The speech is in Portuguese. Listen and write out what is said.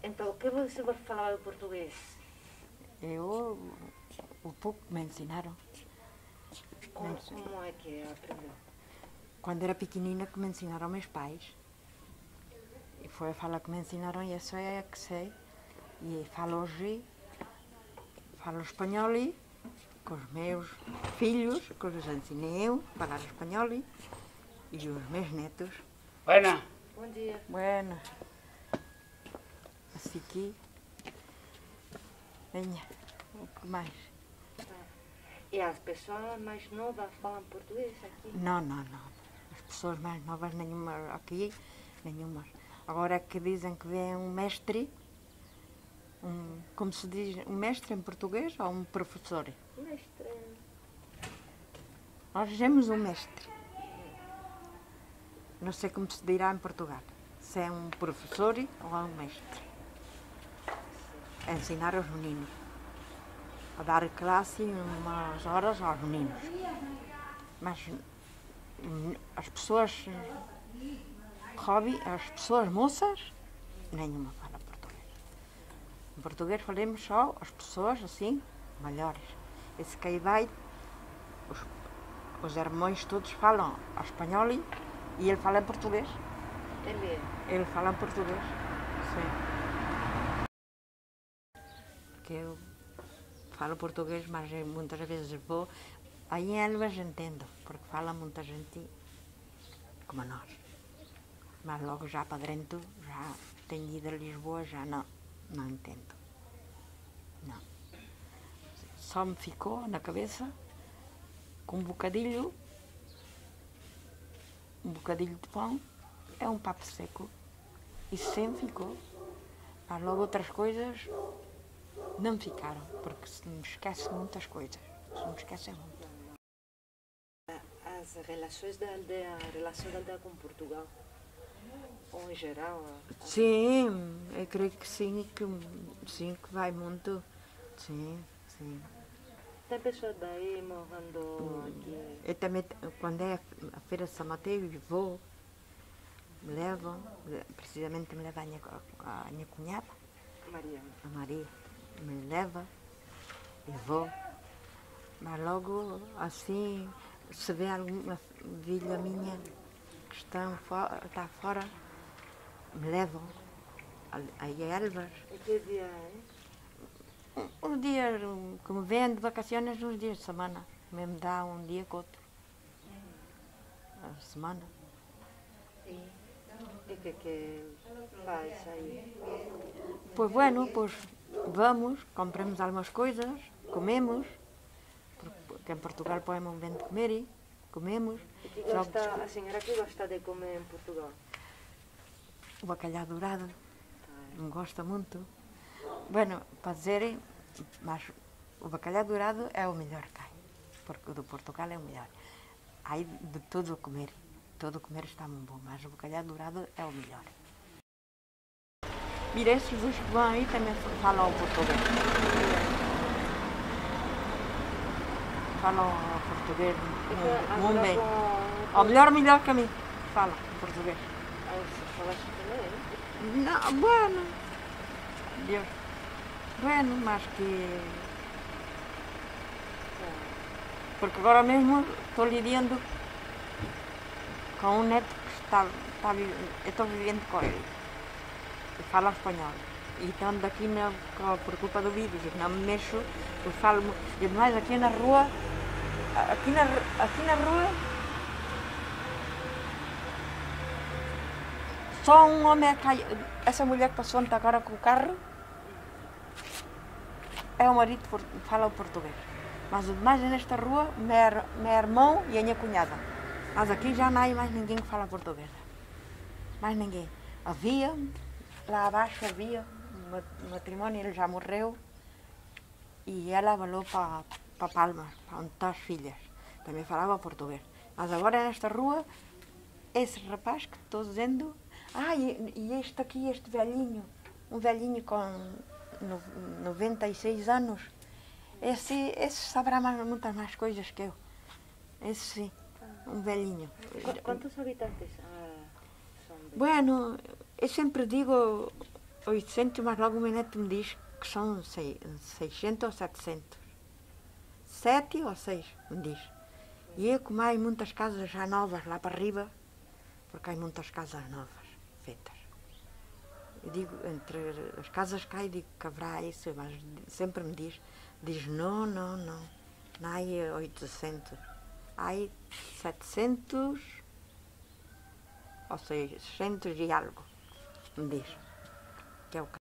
Então, o que você vai falar português? Eu, o pouco que me ensinaram. Como é que aprendeu? Quando era pequenina que me ensinaram meus pais. E foi a fala que me ensinaram e isso é que sei. E falo hoje, falo espanhol com os meus filhos, que os ensinei eu a falar espanhol e os meus netos. Buena. Bom dia. Bueno. Assim que... Venha, o que mais? E as pessoas mais novas falam português aqui? Não. As pessoas mais novas, nenhuma aqui, nenhuma. Agora é que dizem que vem um mestre, como se diz, um mestre em português ou um professor? Mestre. Nós dizemos um mestre. Não sei como se dirá em Portugal. Se é um professor ou é um mestre. A ensinar aos meninos. A dar classe umas horas aos meninos. Mas as pessoas hobby, as pessoas moças, nenhuma fala português. Em português falamos só as pessoas assim, melhores. Esse que aí vai, os irmãos todos falam espanhol e ele fala em português. Ele fala em português, sim. Porque eu falo português, mas muitas vezes vou. Aí em Elvas entendo, porque fala muita gente como nós. Mas logo já para dentro, já tenho ido a Lisboa, já não entendo. Não. Só me ficou na cabeça com um bocadinho de pão, é um papo seco. Isso sempre ficou. Mas logo outras coisas não ficaram, porque se me esquece muitas coisas. Se me esquece muito. As relações da aldeia, a relação da aldeia com Portugal, ou em geral? Sim, eu creio que sim, que vai muito. Sim. Tem pessoas daí morando aqui? Eu também, quando é a Feira de São Mateus, vou, me levam, precisamente me leva a minha cunhada, a Maria, me leva e vou. Mas logo assim, se vê alguma filha minha que está fora, me levam aí a Elvas. E que dia é? Um dia que me vêm de vacações, uns dias de semana. Mesmo dá um dia com outro. A semana. E o que faz aí? Pois bueno, pois vamos, compramos algumas coisas, comemos. Porque em Portugal podemos bem de comer e comemos. A senhora que gosta de comer em Portugal? O bacalhau dourado. Não gosta muito. Bueno, para dizerem, mas o bacalhau dourado é o melhor que há, porque o do Portugal é o melhor. Há de todo comer está muito bom, mas o bacalhau dourado é o melhor. Mira, esses dois que vão aí também falam português. Falam português muito bem. Ou melhor que a mim, falam português. Você fala também? Não, bueno. Deus. Bueno, mas que... Porque agora mesmo estou lidando com um neto que eu estou vivendo com ele, que fala espanhol. E estando aqui por culpa do vírus, não me mexo, eu falo... E mais aqui na rua, aqui na rua, só um homem é que... Essa mulher que passou ontem agora com o carro, é o marido que fala o português. Mas o demais é nesta rua, meu irmão e a minha cunhada. Mas aqui já não há mais ninguém que fala português. Mais ninguém. Havia, lá abaixo havia um matrimónio, ele já morreu. E ela falou para Palma, para onde estão as filhas. Também falava português. Mas agora nesta rua, esse rapaz que estou dizendo... e este aqui, este velhinho, um velhinho com 96 anos, esse saberá muitas mais coisas que eu. Esse sim, um velhinho. Quantos habitantes são? Bueno, eu sempre digo 800, mas logo o meu neto me diz que são 600 ou 700. 7 ou 6, me diz. E eu, como há muitas casas já novas lá para arriba, porque há muitas casas novas feitas. Eu digo, entre as casas cá, eu digo que haverá isso, mas sempre me diz não, não, não. Não há 800. Há 700 ou 600 e algo, me diz. Que é o